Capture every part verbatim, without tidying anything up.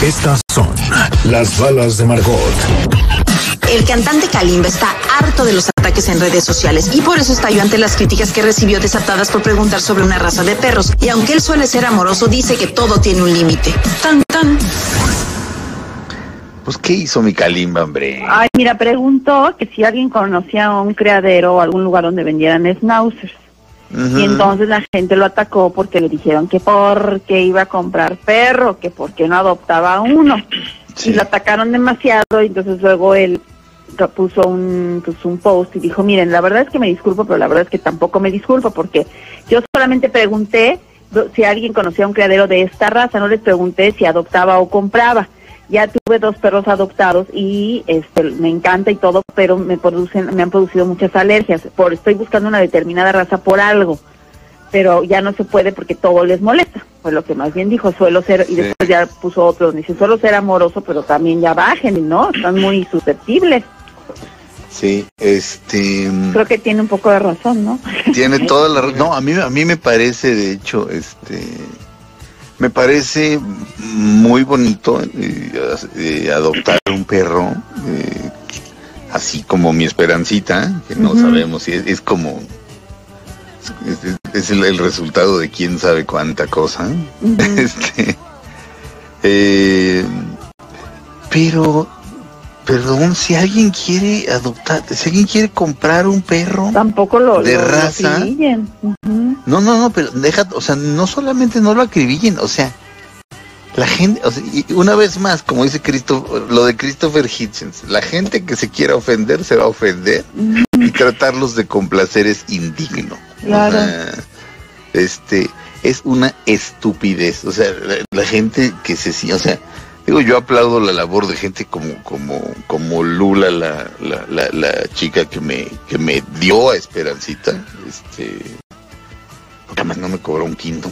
Estas son las balas de Margot. El cantante Kalimba está harto de los ataques en redes sociales y por eso estalló ante las críticas que recibió desatadas por preguntar sobre una raza de perros. Y aunque él suele ser amoroso, dice que todo tiene un límite. Tan, tan. Pues, ¿qué hizo mi Kalimba, hombre? Ay, mira, preguntó que si alguien conocía un criadero o algún lugar donde vendieran schnauzers. Uh-huh. Y entonces la gente lo atacó porque le dijeron que porque iba a comprar perro, que porque no adoptaba uno. Sí. Y lo atacaron demasiado y entonces luego él puso un, pues un post y dijo, miren, la verdad es que me disculpo, pero la verdad es que tampoco me disculpo porque yo solamente pregunté si alguien conocía un criadero de esta raza, no les pregunté si adoptaba o compraba. Ya tuve dos perros adoptados y este me encanta y todo, pero me producen, me han producido muchas alergias. Por estoy buscando una determinada raza por algo, pero ya no se puede porque todo les molesta. Fue lo que más bien dijo, suelo ser, y sí. Después ya puso otro donde dice, suelo ser amoroso, pero también ya bajen, ¿no? Están muy susceptibles. Sí, este... Creo que tiene un poco de razón, ¿no? Tiene toda la razón. No, a mí, a mí me parece, de hecho, este... Me parece muy bonito eh, eh, adoptar un perro, eh, así como mi Esperancita, que no uh-huh. sabemos si es, es como... Es, es el, el resultado de quién sabe cuánta cosa. Uh-huh. Este, eh, pero, perdón, si alguien quiere adoptar, si alguien quiere comprar un perro tampoco lo, de lo, raza, lo uh-huh. no, no, no, pero deja, o sea, no solamente no lo acribillen, o sea, la gente, o sea, y una vez más, como dice Christopher, lo de Christopher Hitchens, la gente que se quiera ofender se va a ofender uh-huh. y tratarlos de complacer es indigno. Claro. O sea, este, es una estupidez, o sea, la, la gente que se, o sea, digo, yo aplaudo la labor de gente como, como, como Lula, la, la, la, la chica que me, que me dio a Esperancita, este, porque además no me cobró un quinto.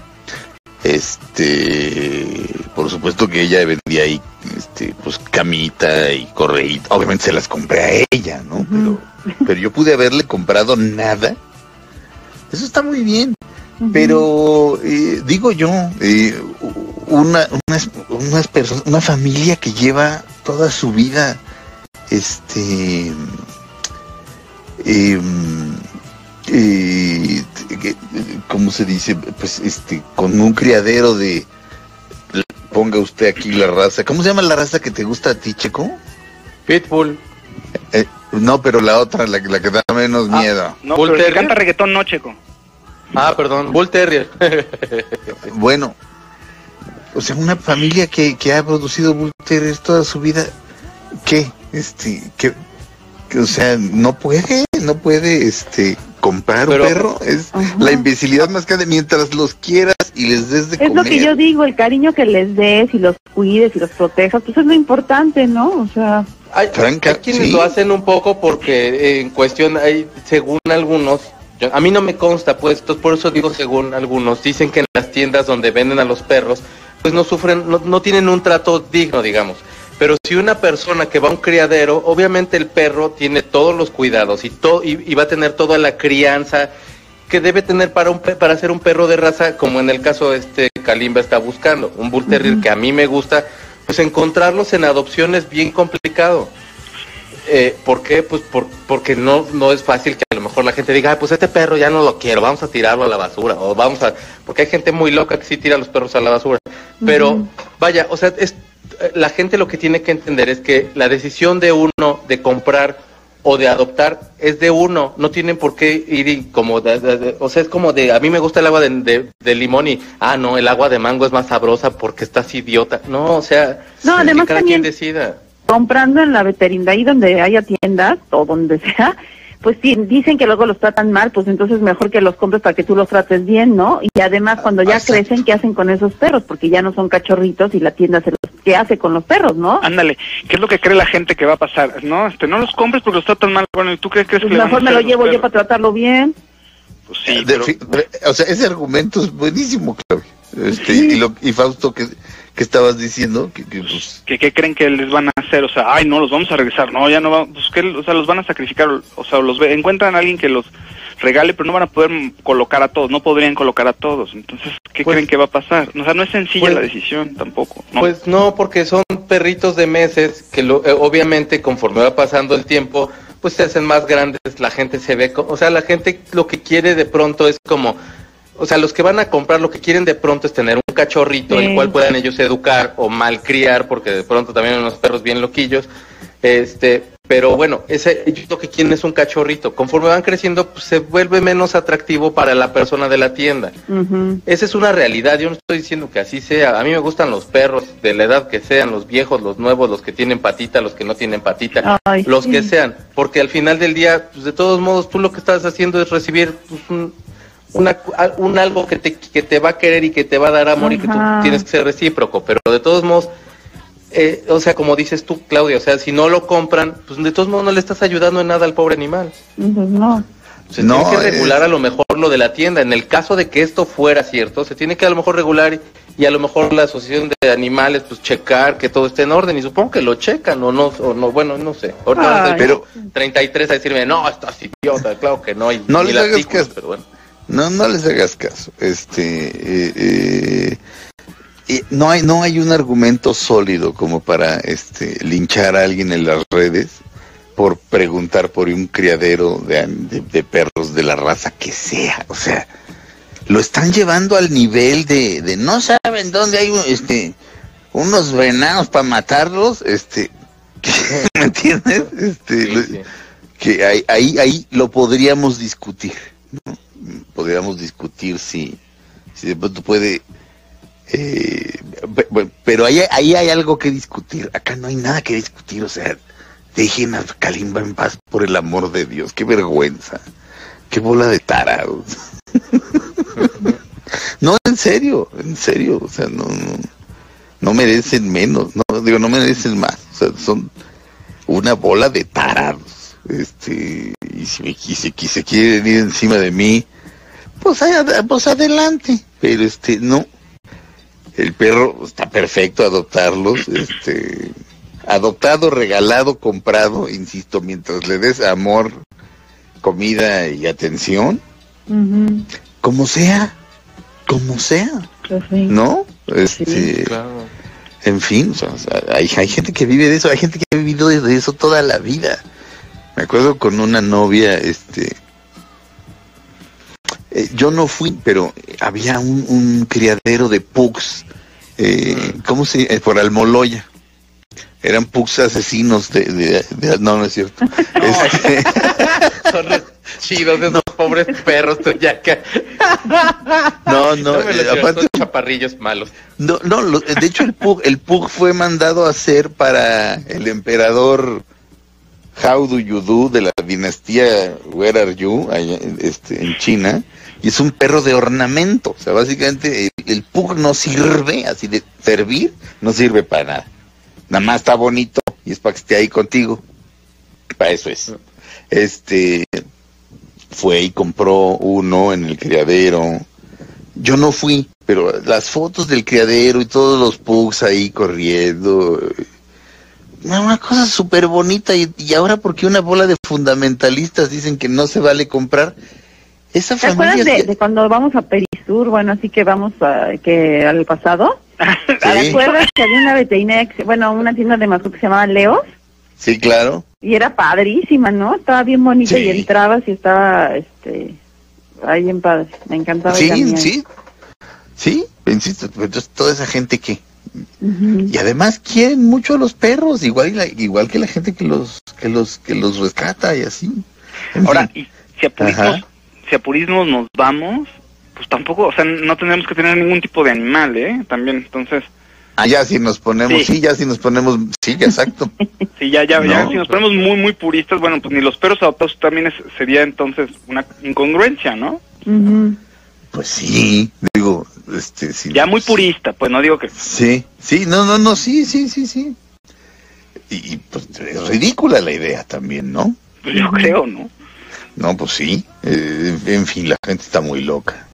Este, por supuesto que ella vendía ahí, este, pues camita y correíta, obviamente se las compré a ella, ¿no? Uh-huh. Pero, pero yo pude haberle comprado nada. Eso está muy bien. Uh-huh. Pero eh, digo yo, eh, una, una, una, persona, una familia que lleva toda su vida, este, eh, eh, ¿cómo se dice? Pues este, con un criadero de, ponga usted aquí la raza, ¿cómo se llama la raza que te gusta a ti, Checo? Pitbull. Eh, no, pero la otra, la, la que da menos ah, miedo. No, Bull pero canta reggaetón, no, Checo. Ah, perdón, Bull Terrier. Bueno, o sea, una familia que, que ha producido Bull Terrier toda su vida, ¿qué? Este, que, que, o sea, no puede, no puede, este, comprar Pero, un perro. Es uh-huh. la imbecilidad más grande, mientras los quieras y les des de es comer. Es lo que yo digo, el cariño que les des y los cuides y los protejas, pues es lo importante, ¿no? O sea... Hay, Franca, hay quienes ¿sí? lo hacen un poco porque eh, en cuestión, hay, según algunos, yo, a mí no me consta, pues, por eso digo según algunos, dicen que en las tiendas donde venden a los perros, pues no sufren, no, no tienen un trato digno, digamos. Pero si una persona que va a un criadero, obviamente el perro tiene todos los cuidados y, to, y, y va a tener toda la crianza que debe tener para un para ser un perro de raza, como en el caso este Kalimba está buscando, un Bull Terrier uh-huh. que a mí me gusta, pues encontrarlos en adopción es bien complicado. Eh, ¿Por qué? Pues por, porque no, no es fácil que a lo mejor la gente diga, ah, pues este perro ya no lo quiero, vamos a tirarlo a la basura, o vamos a... Porque hay gente muy loca que sí tira a los perros a la basura. Pero, uh-huh. vaya, o sea, es, la gente lo que tiene que entender es que la decisión de uno de comprar o de adoptar es de uno, no tienen por qué ir y como, de, de, de, o sea, es como de, a mí me gusta el agua de, de, de limón y, ah, no, el agua de mango es más sabrosa porque estás idiota. No, o sea, no, además que cada también... quien decida. Comprando en la veterinaria, ahí donde haya tiendas o donde sea, pues sí, dicen que luego los tratan mal, pues entonces mejor que los compres para que tú los trates bien, ¿no? Y además cuando ya Exacto. crecen, ¿qué hacen con esos perros? Porque ya no son cachorritos y la tienda se los, ¿qué hace con los perros, no? Ándale, ¿qué es lo que cree la gente que va a pasar? No, este, no los compres porque los tratan mal, bueno, ¿y tú qué crees pues que mejor me lo llevo yo para tratarlo bien? Pues sí, pero... O sea, ese argumento es buenísimo, Claudio. Este, y, lo, y Fausto, ¿qué, qué estabas diciendo? Que, que, pues... ¿Qué, ¿Qué creen que les van a hacer? O sea, ay, no, los vamos a regresar. No, ya no vamos. Pues, ¿qué? O sea, los van a sacrificar. O sea, los ve, encuentran a alguien que los regale, pero no van a poder colocar a todos. No podrían colocar a todos. Entonces, ¿qué pues, creen que va a pasar? O sea, no es sencilla pues, la decisión tampoco, ¿no? Pues no, porque son perritos de meses que lo, eh, obviamente conforme va pasando el tiempo, pues se hacen más grandes, la gente se ve, o sea, la gente lo que quiere de pronto es como, o sea, los que van a comprar lo que quieren de pronto es tener un cachorrito, sí, el cual puedan ellos educar o malcriar, porque de pronto también hay unos perros bien loquillos, este, pero bueno, ese, ellos lo que quieren es un cachorrito. Conforme van creciendo, pues, se vuelve menos atractivo para la persona de la tienda. Uh-huh. Esa es una realidad. Yo no estoy diciendo que así sea. A mí me gustan los perros de la edad que sean, los viejos, los nuevos, los que tienen patita, los que no tienen patita, Ay, los sí. que sean. Porque al final del día, pues, de todos modos, tú lo que estás haciendo es recibir pues, un, una, un algo que te, que te va a querer y que te va a dar amor uh-huh. y que tú tienes que ser recíproco. Pero de todos modos, Eh, o sea, como dices tú, Claudia, o sea, si no lo compran, pues de todos modos no le estás ayudando en nada al pobre animal. Pues no. Se no, tiene que regular es... a lo mejor lo de la tienda. En el caso de que esto fuera cierto, se tiene que a lo mejor regular y, y a lo mejor la asociación de animales, pues checar que todo esté en orden. Y supongo que lo checan o no, o no bueno, no sé. Ahorita Ay, pero treinta y tres a decirme, no, estás idiota, claro que no. Y, no les hagas caso, pero bueno. No, no les hagas caso. Este... Eh, eh... Y no hay no hay un argumento sólido como para este linchar a alguien en las redes por preguntar por un criadero de, de, de perros de la raza que sea. O sea, lo están llevando al nivel de, de no saben dónde hay este unos venados para matarlos, este ¿me entiendes? Este sí, sí. Que ahí, ahí ahí lo podríamos discutir, ¿no? Podríamos discutir si si de pronto puede Eh, pero ahí, ahí hay algo que discutir. Acá no hay nada que discutir. O sea, dejen a Kalimba en paz, por el amor de Dios. Qué vergüenza, qué bola de tarados. No, en serio, en serio. O sea, no, no, no merecen menos. No digo, no merecen más. O sea, son una bola de tarados. Este, y si, me, y si, y si se quieren ir encima de mí, pues, pues adelante. Pero este, no. El perro está perfecto, adoptarlos, este, adoptado, regalado, comprado, insisto, mientras le des amor, comida y atención, uh-huh. como sea, como sea, pues sí. ¿no? Este, sí, claro. En fin, o sea, hay, hay gente que vive de eso, hay gente que ha vivido de eso toda la vida. Me acuerdo con una novia, este, Eh, yo no fui, pero había un, un criadero de pugs, eh, ¿cómo se eh, por Almoloya. Eran pugs asesinos de, de, de no, no es cierto. No, este... son los chidos de esos no. pobres perros, Toyaca. No, no, no me eh, aparte son chaparrillos malos. No, no, lo, de hecho el pug, el pug fue mandado a hacer para el emperador How Do You Do de la dinastía Where Are You allá, este, en China, y es un perro de ornamento. O sea, básicamente el, el pug no sirve, así de servir, no sirve para nada. Nada más está bonito y es para que esté ahí contigo. Para eso es. Este fue y compró uno en el criadero. Yo no fui, pero las fotos del criadero y todos los pugs ahí corriendo, una cosa súper bonita. Y, y ahora porque una bola de fundamentalistas dicen que no se vale comprar esa ¿Te familia. acuerdas de, que... de cuando vamos a Perisur? Bueno, así que vamos a, que al pasado. Sí. ¿Te acuerdas que había una veterinaria, que, bueno, una tienda de mascotas que se llamaba Leos? Sí, claro. Y era padrísima, ¿no? Estaba bien bonita, sí. Y entrabas y estaba, este, ahí bien padre. Me encantaba. Sí, también. sí. Sí, insisto, entonces toda esa gente que... Uh-huh. Y además quieren mucho a los perros, igual la, igual que la gente que los que los que los rescata y así. En Ahora, fin. y si a purismos, si a purismos nos vamos, pues tampoco, o sea, no tendremos que tener ningún tipo de animal, ¿eh? También, entonces... Ah, ya si nos ponemos, sí, sí ya si nos ponemos, sí, exacto. Sí, ya, ya, no, ya, si nos ponemos muy, muy puristas, bueno, pues ni los perros adoptados también es, sería entonces una incongruencia, ¿no? Uh-huh. Pues sí, digo, este, sí. Ya muy purista, pues no digo que... Sí, sí, no, no, no, sí, sí, sí, sí. Y, y pues es ridícula la idea también, ¿no? Pues yo creo, ¿no? No, pues sí, eh, en fin, la gente está muy loca.